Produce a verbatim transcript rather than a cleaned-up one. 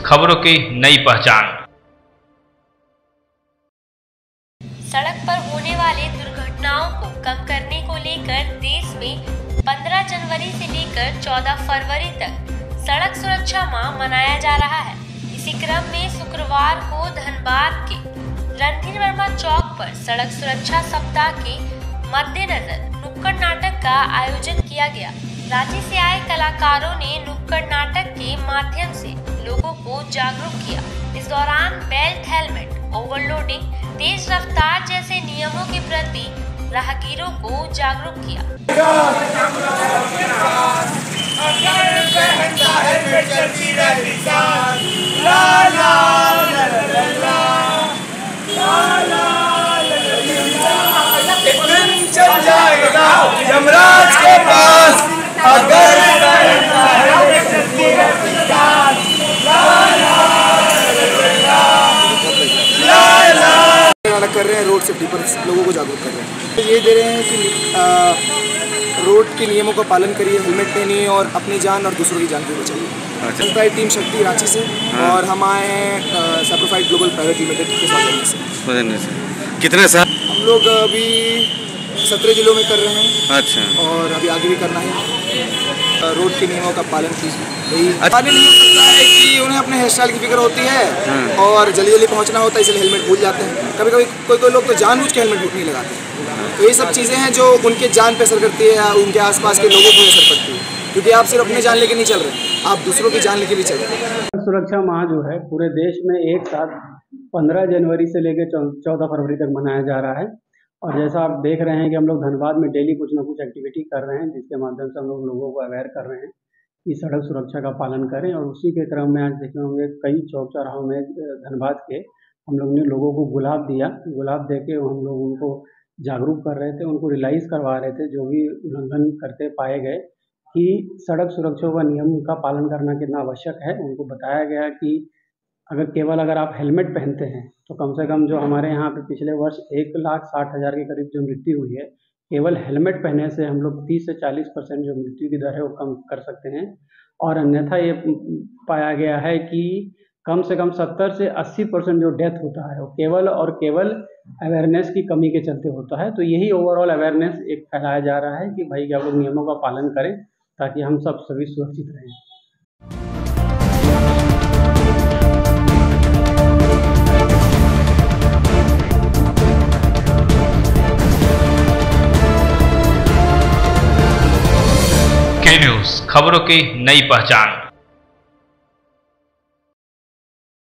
खबरों की नई पहचान। सड़क पर होने वाले दुर्घटनाओं को कम करने को लेकर देश में पंद्रह जनवरी से लेकर चौदह फरवरी तक सड़क सुरक्षा माह मनाया जा रहा है। इसी क्रम में शुक्रवार को धनबाद के रणधीर वर्मा चौक पर सड़क सुरक्षा सप्ताह के मद्देनजर नुक्कड़ नाटक का आयोजन किया गया। राज्य से आए कलाकारों ने नुक्कड़ नाटक के माध्यम से लोगों को जागरूक किया। इस दौरान बेल्ट, हेलमेट, ओवरलोडिंग, तेज रफ्तार जैसे नियमों के प्रति राहगीरों को जागरूक किया। चल जाएगा यमराज के पास अगर नाटक कर रहे हैं, रोड सेफ्टी पर लोगों को जागरूक कर रहे हैं। ये दे रहे हैं कि आ, रोड के नियमों का पालन करिए, हेलमेट पहनिए और अपनी जान और दूसरों की जान को बचाइए। चलता है टीम शक्ति रांची से। हाँ। और हम आए हैं सैप्रोफाइट ग्लोबल प्राइवेट लिमिटेड के साथ से। कितने साल हम लोग अभी सत्रह जिलों में कर रहे हैं। अच्छा। और अभी आगे भी करना है। रोड के नियमों का पालन कीजिए। अच्छा। नहीं हो सकता है कि उन्हें अपने हेयर स्टाइल की फिक्र होती है। हाँ। और जल्दी जल्दी पहुंचना होता है, इसलिए हेलमेट भूल जाते हैं। कभी कभी कोई कोई लोग तो जानबूझ के हेलमेट नहीं लगाते हैं। तो ये सब चीज़ें हैं जो उनके जान पे असर करती है, उनके आसपास के लोगों को असर पड़ती है, क्योंकि आप सिर्फ अपनी जान लेके नहीं चल रहे, आप दूसरों की जान लेके भी चल रहे हैं। सुरक्षा माह जो है पूरे देश में एक साथ पंद्रह जनवरी से लेकर चौदह फरवरी तक मनाया जा रहा है। और जैसा आप देख रहे हैं कि हम लोग धनबाद में डेली कुछ ना कुछ एक्टिविटी कर रहे हैं, जिसके माध्यम से हम लोग लोगों को अवेयर कर रहे हैं कि सड़क सुरक्षा का पालन करें। और उसी के क्रम में आज देखे होंगे कई चौक चौराहों में धनबाद के हम लोग ने लोगों को गुलाब दिया। गुलाब दे के हम लोग उनको जागरूक कर रहे थे, उनको रियलाइज़ करवा रहे थे जो भी उल्लंघन करते पाए गए कि सड़क सुरक्षा का नियम का पालन करना कितना आवश्यक है। उनको बताया गया कि अगर केवल अगर आप हेलमेट पहनते हैं तो कम से कम जो हमारे यहाँ पे पिछले वर्ष एक लाख साठ हज़ार के करीब जो मृत्यु हुई है, केवल हेलमेट पहनने से हम लोग तीस से चालीस परसेंट जो मृत्यु की दर है वो कम कर सकते हैं। और अन्यथा ये पाया गया है कि कम से कम सत्तर से अस्सी परसेंट जो डेथ होता है वो केवल और केवल अवेयरनेस की कमी के चलते होता है। तो यही ओवरऑल अवेयरनेस एक फैलाया जा रहा है कि भाई आप लोग नियमों का पालन करें ताकि हम सब सभी सुरक्षित रहें। के न्यूज़ खबरों की नई पहचान।